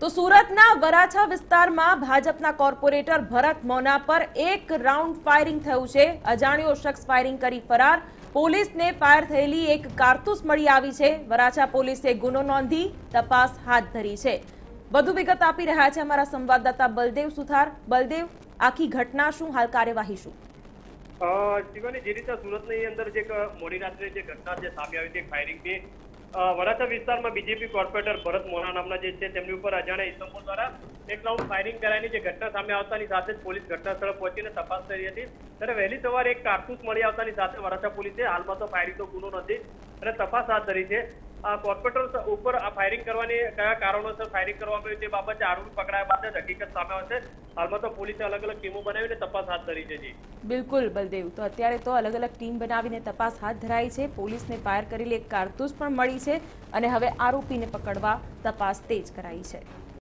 તો સુરતના વરાછા વિસ્તારમાં ભાજપના કોર્પોરેટર ભરત મોના પર એક રાઉન્ડ ફાયરિંગ થયું છે। અજાણ્યો શખ્સ ફાયરિંગ કરી ફરાર। પોલીસને ફાયર થયેલી એક કારતૂસ મળી આવી છે। વરાછા પોલીસે ગુનો નોંધી તપાસ હાથ ધરી છે। વધુ વિગત આપી રહ્યા છે અમારા સંવાદદાતા બલદેવ સુથાર। બલદેવ, આખી ઘટના શું, હાલ કાર્યવાહી શું? શિવાની, જે રીતે સુરતની અંદર જે મોડી રાત્રે જે ઘટના જે સામે આવી હતી ફાયરિંગની, વરાછા વિસ્તારમાં બીજેપી કોર્પોરેટર ભરત મોના નામના જે છે તેમની ઉપર અજાણ્યા ઇસમો દ્વારા એક રાઉન્ડ ફાયરિંગ કરાયની જે ઘટના સામે આવતાની સાથે જ પોલીસ ઘટના સ્થળે પહોંચીને તપાસ કરી હતી। ત્યારે વહેલી સવારે એક કારતૂસ મળી આવતાની સાથે વરાછા પોલીસે હાલમાં તો ફાયરિંગનો ગુનો નથી અને તપાસ હાથ ધરી છે। કોર્પોરેટર ઉપર આ ફાયરિંગ કરવાની કયા કારણોસર ફાયરિંગ કરવામાં આવ્યું તે બાબતે આરોપી પકડાયા બાદ જ હકીકત સામે આવશે। હાલમાં તો પોલીસે અલગ અલગ ટીમો બનાવીને તપાસ હાથ ધરી છે। જી બિલકુલ બલદેવ, તો અત્યારે તો અલગ અલગ ટીમ બનાવીને તપાસ હાથ ધરાઈ છે। પોલીસને ફાયર કરેલી એક કારતૂસ પણ મળી છે અને હવે આરોપીને પકડવા તપાસ તેજ કરાઈ છે।